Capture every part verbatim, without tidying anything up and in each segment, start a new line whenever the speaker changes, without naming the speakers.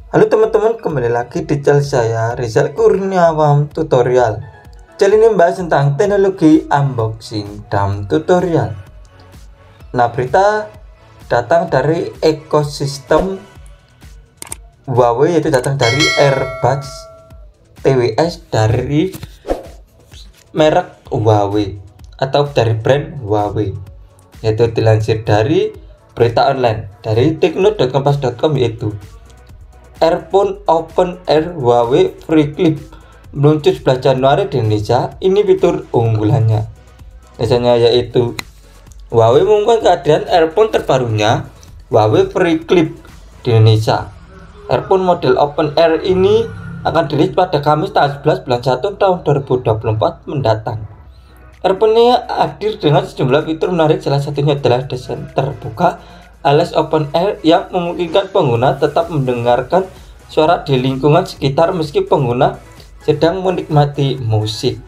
Halo teman-teman, kembali lagi di channel saya Rizal Kurniawan Tutorial. Channel ini membahas tentang teknologi unboxing dan tutorial. Nah, berita datang dari ekosistem Huawei, yaitu datang dari Airbuds T W S dari merek Huawei atau dari brand Huawei, yaitu dilansir dari berita online dari tekno dot kompas dot com, yaitu Earphone Open Air Huawei Free Clip meluncur sebelas Januari di Indonesia. Ini fitur unggulannya. Biasanya yaitu Huawei mengumumkan keadaan earphone terbarunya Huawei Free Clip di Indonesia. Earphone model Open Air ini akan dirilis pada Kamis tanggal sebelas bulan satu tahun dua ribu dua puluh empat mendatang. Earphone ini hadir dengan sejumlah fitur menarik, salah satunya adalah desain terbuka alias Open Air yang memungkinkan pengguna tetap mendengarkan suara di lingkungan sekitar meski pengguna sedang menikmati musik.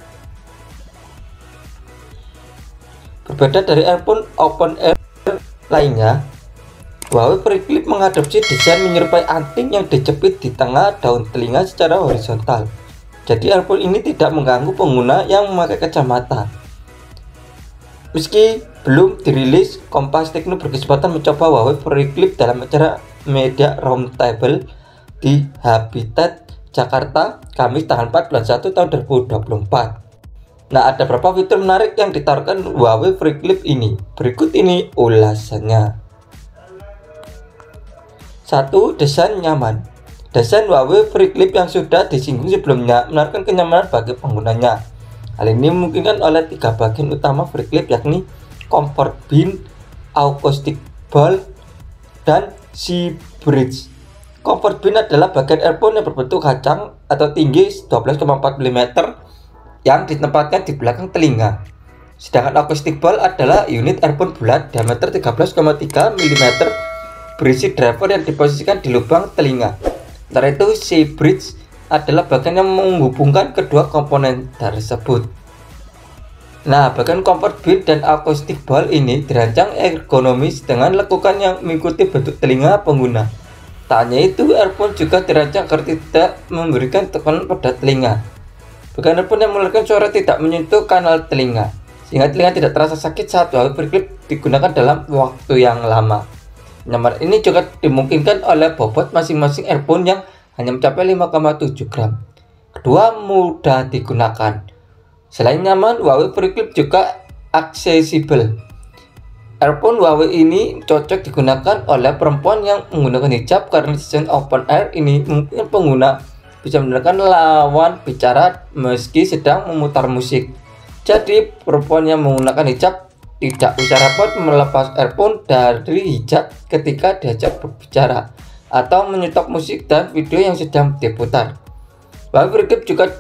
Berbeda dari earphone Open Air lainnya, Huawei Free Clip mengadopsi desain menyerupai anting yang dijepit di tengah daun telinga secara horizontal. Jadi earphone ini tidak mengganggu pengguna yang memakai kacamata. Meski belum dirilis, Kompas Tekno berkesempatan mencoba Huawei Free Clip dalam acara media roundtable di Habitat Jakarta Kamis tanggal empat bulan satu tahun dua ribu dua puluh empat. Nah, ada beberapa fitur menarik yang ditawarkan Huawei Free Clip ini. Berikut ini ulasannya. Satu. Desain nyaman. Desain Huawei Free Clip yang sudah disinggung sebelumnya menawarkan kenyamanan bagi penggunanya. Hal ini dimungkinkan oleh tiga bagian utama Free Clip, yakni Comfort Bean, Acoustic Ball, dan C-Bridge. Comfort Bean adalah bagian earphone yang berbentuk kacang atau tinggi dua belas koma empat milimeter yang ditempatkan di belakang telinga. Sedangkan Acoustic Ball adalah unit earphone bulat diameter tiga belas koma tiga milimeter berisi driver yang diposisikan di lubang telinga. Sementara itu, C-Bridge adalah bagian yang menghubungkan kedua komponen tersebut. Nah, bagian Comfort Bean dan Acoustic Ball ini dirancang ergonomis dengan lekukan yang mengikuti bentuk telinga pengguna. Tak hanya itu, earphone juga dirancang agar tidak memberikan tekanan pada telinga. Bagian earphone yang mengeluarkan suara tidak menyentuh kanal telinga, sehingga telinga tidak terasa sakit saat Huawei Free Clip digunakan dalam waktu yang lama. Nyaman ini juga dimungkinkan oleh bobot masing-masing earphone yang hanya mencapai lima koma tujuh gram. Kedua, mudah digunakan. Selain nyaman, Huawei Free Clip juga aksesibel. Earphone Huawei ini cocok digunakan oleh perempuan yang menggunakan hijab karena desain Open Air ini mungkin pengguna bisa mendengarkan lawan bicara meski sedang memutar musik. Jadi, perempuan yang menggunakan hijab tidak usah repot melepas earphone dari hijab ketika diajak berbicara atau menyetok musik dan video yang sedang diputar. Huawei Free Clip juga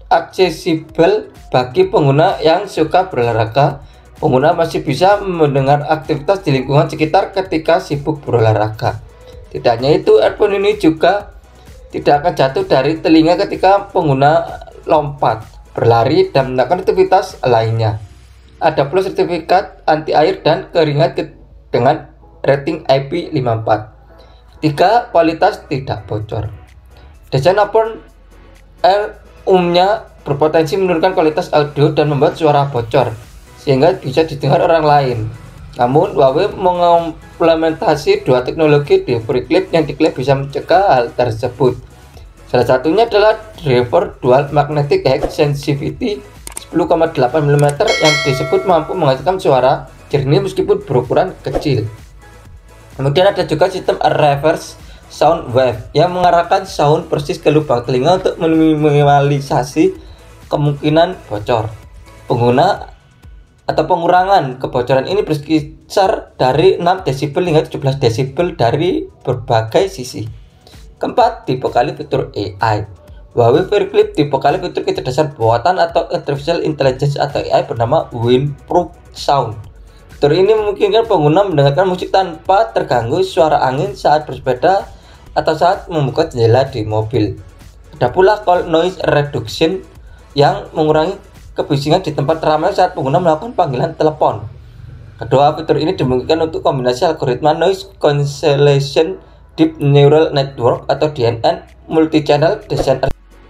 aksesibel bagi pengguna yang suka berolahraga. Pengguna masih bisa mendengar aktivitas di lingkungan sekitar ketika sibuk berolahraga. Tidak hanya itu, earphone ini juga tidak akan jatuh dari telinga ketika pengguna lompat, berlari, dan melakukan aktivitas lainnya. Ada pula sertifikat anti air dan keringat dengan rating I P lima puluh empat. Tiga. Kualitas tidak bocor. Desain Open Air umumnya berpotensi menurunkan kualitas audio dan membuat suara bocor, sehingga bisa didengar orang lain. Namun, Huawei mengimplementasi dua teknologi di Free Clip yang diklaim bisa mencegah hal tersebut. Salah satunya adalah driver Dual Magnetic High Sensitivity sepuluh koma delapan milimeter yang disebut mampu menghasilkan suara jernih meskipun berukuran kecil. Kemudian ada juga sistem reverse sound wave yang mengarahkan sound persis ke lubang telinga untuk meminimalisasi kemungkinan bocor. Pengguna atau pengurangan kebocoran ini berkisar dari enam desibel hingga tujuh belas desibel dari berbagai sisi. Keempat, dibekali fitur A I. Huawei Free Clip dibekali fitur kecerdasan buatan atau Artificial Intelligence atau A I bernama Windproof Sound. Fitur ini memungkinkan pengguna mendengarkan musik tanpa terganggu suara angin saat bersepeda atau saat membuka jendela di mobil. Ada pula Call Noise Reduction yang mengurangi kebisingan di tempat ramai saat pengguna melakukan panggilan telepon. Kedua fitur ini dimungkinkan untuk kombinasi algoritma noise cancellation Deep Neural Network atau D N N, Multi-Channel Design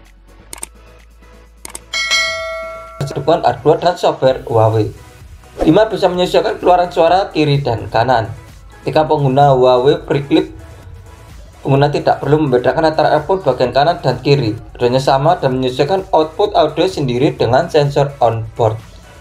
dukungan hardware dan software Huawei. lima Bisa menyesuaikan keluaran suara kiri dan kanan. Ketika pengguna Huawei FreeClip, pengguna tidak perlu membedakan antara earphone bagian kanan dan kiri. Audionya sama dan menyesuaikan output audio sendiri dengan sensor on-board.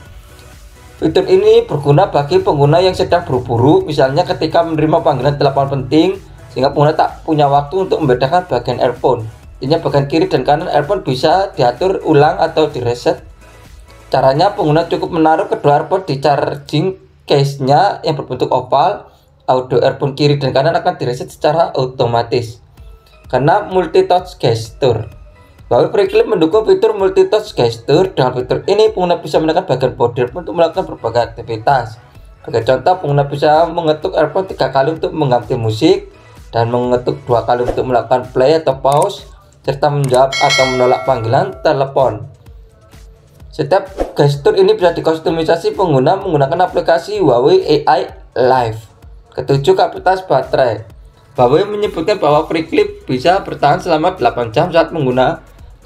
Fitur ini berguna bagi pengguna yang sedang buru-buru, misalnya ketika menerima panggilan telepon penting, sehingga pengguna tak punya waktu untuk membedakan bagian earphone. Intinya bagian kiri dan kanan earphone bisa diatur ulang atau direset. Caranya, pengguna cukup menaruh kedua earphone di charging case-nya yang berbentuk oval. Audio earphone kiri dan kanan akan direset secara otomatis karena multi-touch gesture. Huawei FreeClip mendukung fitur multi-touch gesture. Dengan fitur ini, pengguna bisa menekan bagian bodi earphone untuk melakukan berbagai aktivitas. Sebagai contoh, pengguna bisa mengetuk earphone tiga kali untuk mengganti musik, dan mengetuk dua kali untuk melakukan play atau pause, serta menjawab atau menolak panggilan telepon. Setiap gestur ini bisa dikustomisasi pengguna menggunakan aplikasi Huawei A I Live. Ketujuh, kapasitas baterai. Huawei menyebutkan bahwa FreeClip bisa bertahan selama delapan jam saat menggunakan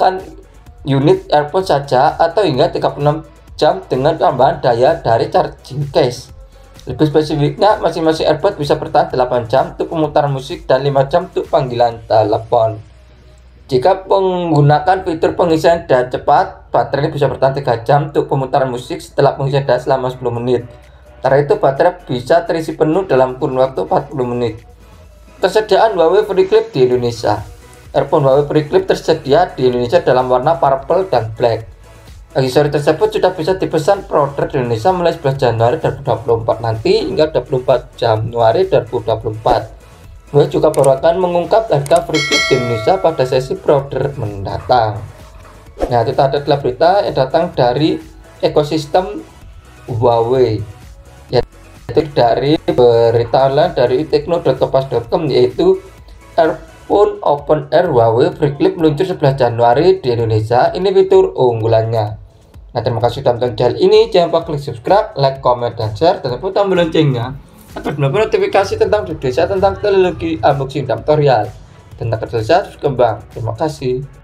unit earphone saja, atau hingga tiga puluh enam jam dengan tambahan daya dari charging case. Lebih spesifiknya, masing-masing earbud bisa bertahan delapan jam untuk pemutaran musik dan lima jam untuk panggilan telepon. Jika menggunakan fitur pengisian daya cepat, baterai bisa bertahan tiga jam untuk pemutaran musik setelah pengisian daya selama sepuluh menit. Setelah itu, baterai bisa terisi penuh dalam kurun waktu empat puluh menit. Ketersediaan Huawei FreeClip di Indonesia. Earphone Huawei FreeClip tersedia di Indonesia dalam warna purple dan black. Aksesori tersebut sudah bisa dipesan pre-order di Indonesia mulai sebelas Januari dua ribu dua puluh empat nanti hingga dua puluh empat Januari dua ribu dua puluh empat. Huawei juga baru akan mengungkap harga FreeClip di Indonesia pada sesi pre-order mendatang. Nah, itu tadi adalah berita yang datang dari ekosistem Huawei, yaitu dari berita online dari tekno dot kompas dot com, yaitu earphone open air Huawei FreeClip meluncur sebelas Januari di Indonesia. Ini fitur unggulannya. Nah, terima kasih sudah menonton channel ini. Jangan lupa klik subscribe, like, comment, dan share, dan tekan tombol loncengnya agar mendapatkan notifikasi tentang video saya tentang teknologi unboxing dan tutorial dan agar terus berkembang. Terima kasih.